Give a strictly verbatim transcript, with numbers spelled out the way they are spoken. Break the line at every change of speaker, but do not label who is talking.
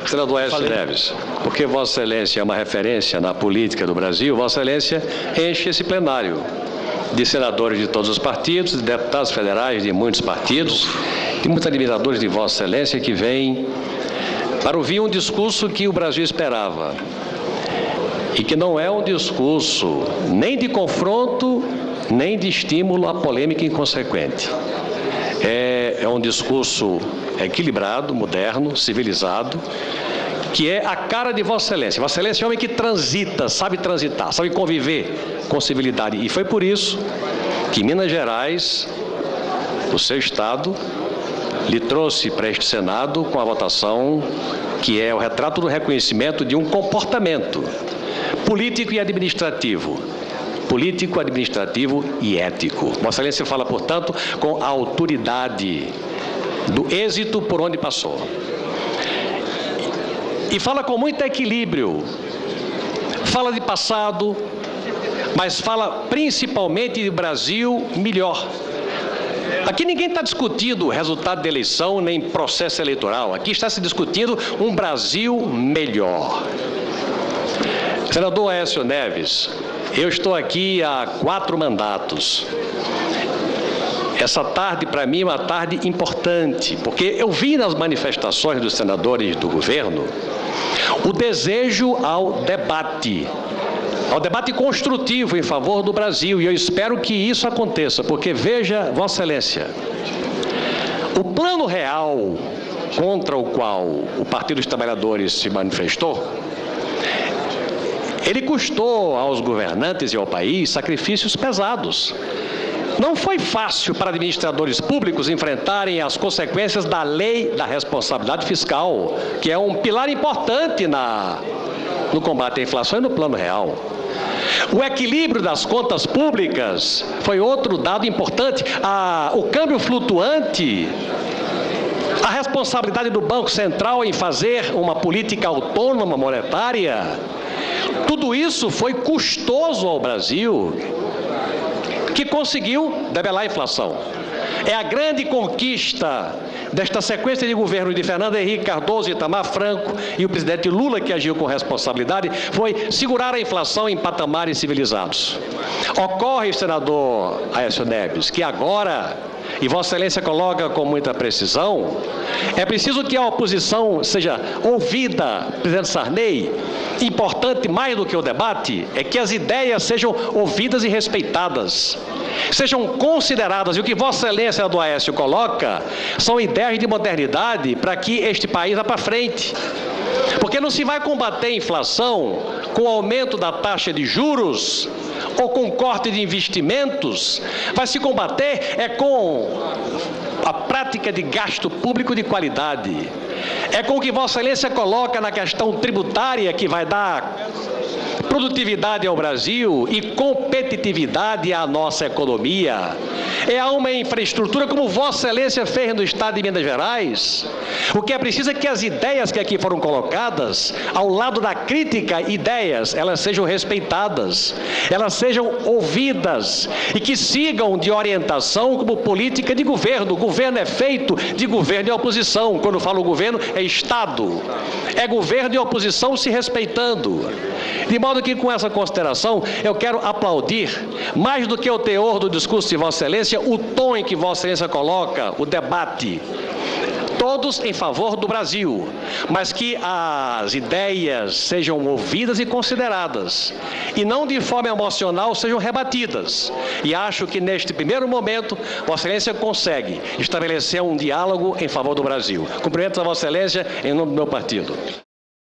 Senador Aécio Neves, porque Vossa Excelência é uma referência na política do Brasil, Vossa Excelência enche esse plenário de senadores de todos os partidos, de deputados federais de muitos partidos, de muitos admiradores de Vossa Excelência que vêm para ouvir um discurso que o Brasil esperava e que não é um discurso nem de confronto, nem de estímulo à polêmica inconsequente. É, é um discurso equilibrado, moderno, civilizado, que é a cara de Vossa Excelência. Vossa Excelência é um homem que transita, sabe transitar, sabe conviver com civilidade. E foi por isso que Minas Gerais, o seu estado, lhe trouxe para este Senado com a votação que é o retrato do reconhecimento de um comportamento político e administrativo. Político, administrativo e ético. Vossa Excelência fala, portanto, com a autoridade do êxito por onde passou. E fala com muito equilíbrio. Fala de passado, mas fala principalmente de Brasil melhor. Aqui ninguém está discutindo o resultado da eleição, nem processo eleitoral. Aqui está se discutindo um Brasil melhor. Senador Aécio Neves, eu estou aqui há quatro mandatos. Essa tarde, para mim, é uma tarde importante, porque eu vi nas manifestações dos senadores do governo o desejo ao debate, ao debate construtivo em favor do Brasil, e eu espero que isso aconteça, porque veja, Vossa Excelência, o plano real contra o qual o Partido dos Trabalhadores se manifestou, ele custou aos governantes e ao país sacrifícios pesados. Não foi fácil para administradores públicos enfrentarem as consequências da lei da responsabilidade fiscal, que é um pilar importante na, no combate à inflação e no plano real. O equilíbrio das contas públicas foi outro dado importante. A, o câmbio flutuante, a responsabilidade do Banco Central em fazer uma política autônoma monetária, tudo isso foi custoso ao Brasil, que conseguiu debelar a inflação. É a grande conquista desta sequência de governo de Fernando Henrique Cardoso, Itamar Franco e o presidente Lula, que agiu com responsabilidade, foi segurar a inflação em patamares civilizados. Ocorre, senador Aécio Neves, que agora, e Vossa Excelência coloca com muita precisão, é preciso que a oposição seja ouvida, presidente Sarney. Importante mais do que o debate é que as ideias sejam ouvidas e respeitadas, sejam consideradas. E o que Vossa Excelência do Aécio coloca são ideias de modernidade para que este país vá para frente. Porque não se vai combater a inflação com o aumento da taxa de juros ou com corte de investimentos. Vai se combater é com a prática de gasto público de qualidade. É com o que Vossa Excelência coloca na questão tributária, que vai dar produtividade ao Brasil e competitividade à nossa economia. É uma infraestrutura como Vossa Excelência fez no estado de Minas Gerais. O que é preciso é que as ideias que aqui foram colocadas, ao lado da crítica, ideias, elas sejam respeitadas, elas sejam ouvidas e que sigam de orientação como política de governo. O governo é feito de governo e oposição. Quando eu falo governo, é Estado. É governo e oposição se respeitando. De modo que, com essa consideração, eu quero aplaudir, mais do que o teor do discurso de Vossa Excelência, o tom em que Vossa Excelência coloca o debate. Todos em favor do Brasil, mas que as ideias sejam ouvidas e consideradas, e não de forma emocional sejam rebatidas. E acho que neste primeiro momento, Vossa Excelência consegue estabelecer um diálogo em favor do Brasil. Cumprimento a Vossa Excelência em nome do meu partido.